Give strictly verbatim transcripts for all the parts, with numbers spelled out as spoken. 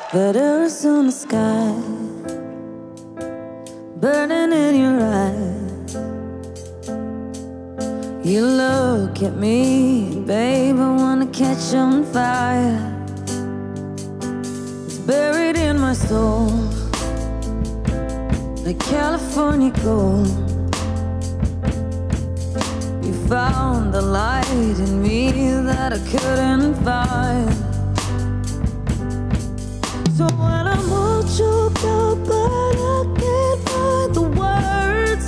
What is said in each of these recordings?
Letters on the sky, burning in your eyes. You look at me, babe, I wanna catch on fire. It's buried in my soul, like California gold. You found the light in me that I couldn't find. So when I'm all choked up but I can't find the words,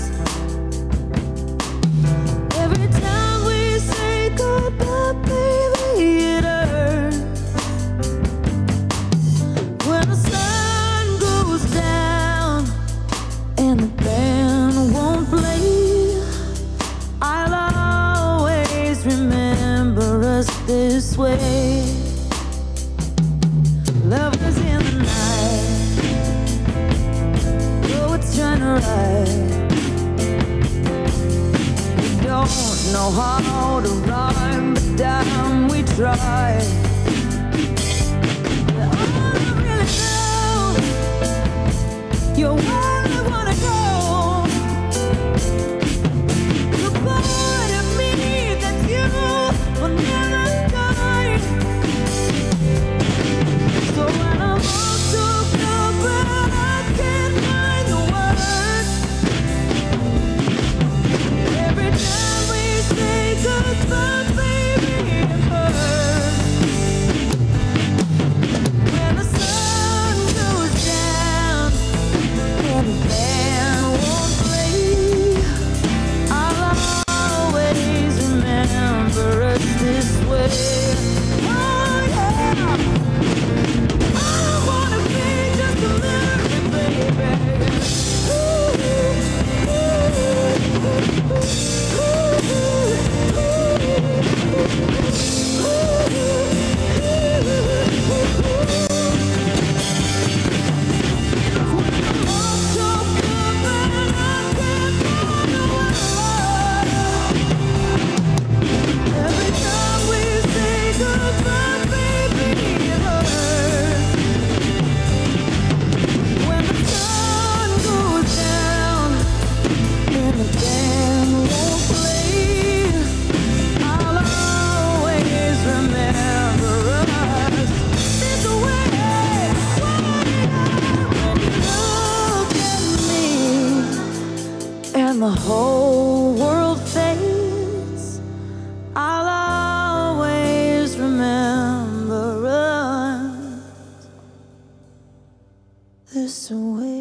every time we say goodbye, baby, it hurts. When the sun goes down and the band won't play, I'll always remember us this way. Lovers in the night, oh, it's trying to ride. We don't know how to rhyme, but damn, we try. But all I really know, you're where I wanna go. The part of me that you will never die. So when I'm all choked up but I can't find the words, every time we say goodbye, baby, it hurts. When the sun goes down and the band won't play, I'll always remember us this way. Oh yeah, I wanna be just a little bit, baby. All choked up and I can't find the words. Every time we say goodbye, baby, it hurts. When the sun goes down and the band won't play, I'll always remember us this way. When you look at me and the whole world fades, I'll always remember us this way.